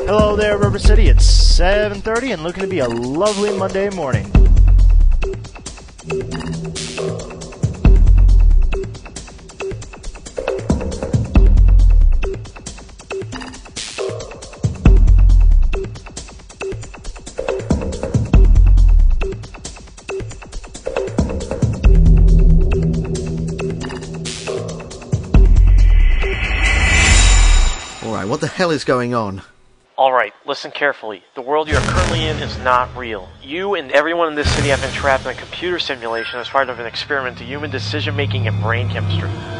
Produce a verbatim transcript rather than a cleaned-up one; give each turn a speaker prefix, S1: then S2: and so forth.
S1: Hello there, River City. It's seven thirty and looking to be a lovely Monday morning.
S2: Alright, what the hell is going on?
S3: Alright, listen carefully. The world you are currently in is not real. You and everyone in this city have been trapped in a computer simulation as part of an experiment to human decision-making and brain chemistry.